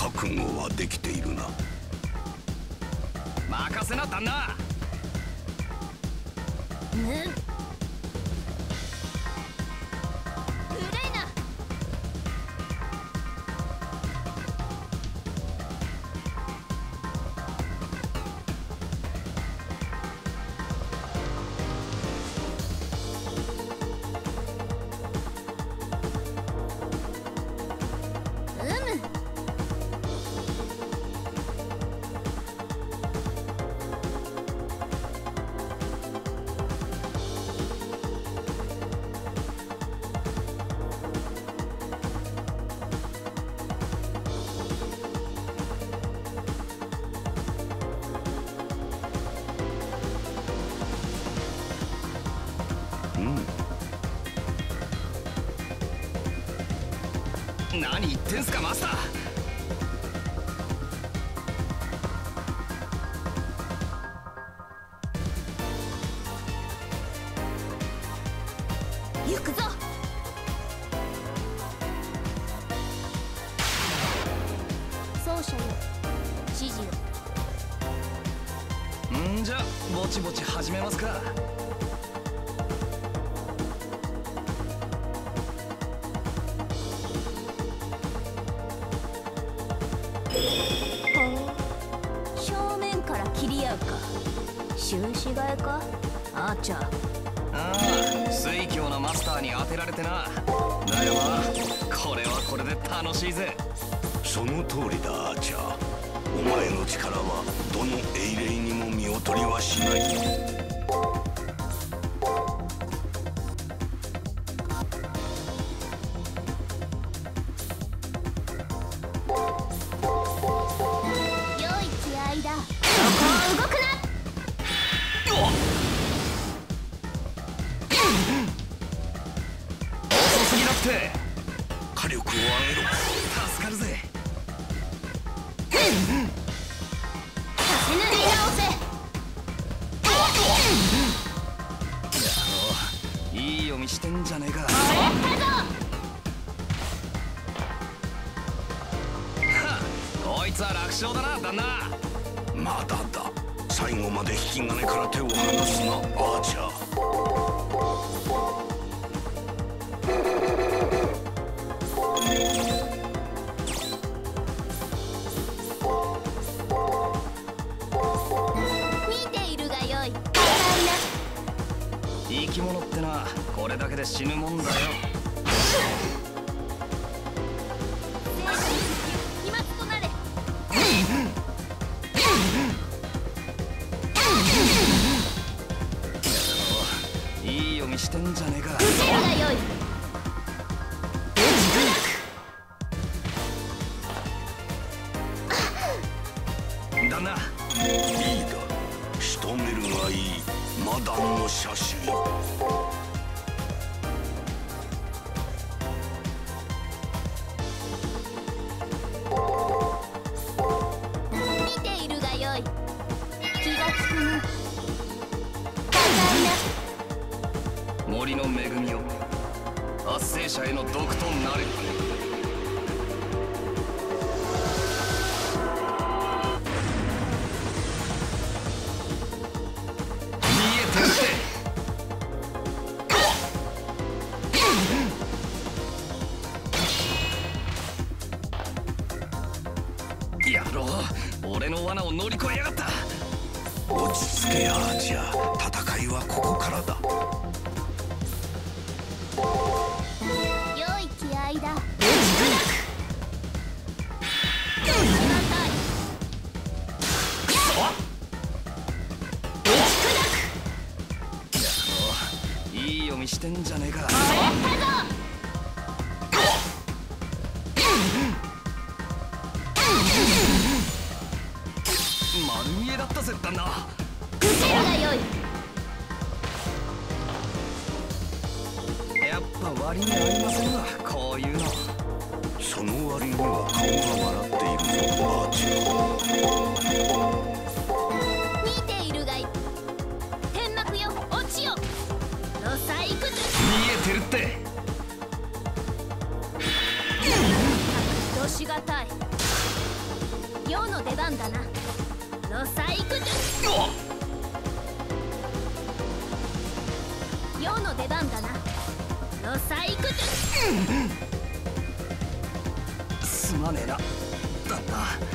覚悟はできているな。 任せな旦那。何言ってんすかマスター。 行くぞ。奏者よ、指示よ。 んじゃぼちぼち始めますか。 正面から切り合うか。終始替えかアーチャー。 ああ、水郷のマスターに当てられてな。だよな、これはこれで楽しいぜ。 その通りだアーチャー。お前の力はどの英霊にも見劣りはしない。火力を上げろ。 助かるぜ。いい読みしてんじゃねえか。こいつは楽勝だな旦那。 まだだ。最後まで引き金から手を離すなアーチャー。 生き物ってな、これだけで死ぬもんだよ。いい読みしてんじゃねえか。旦那、 いいだろ。仕留めるがいい。マダンの車種よ。 見ているがよい。気が利くな。 森の恵みよ、圧生者への毒となれ。野郎、俺の罠を乗り越えやがった。 落ち着けアーチャー。戦いはここからだ。 良い気合だ。 いい読みしてんじゃねえか。丸見えだったぜ旦那。やっぱ割に合いませんわ、こういうの。 その割には顔が笑っているぞアーチャー。 見ているがい。天幕よ、落ちよ。ロサイクズ。 見えてるって。 どしがたい。 世の出番だな。ロサイク世の出番だな。ロサイクすまねえな旦那。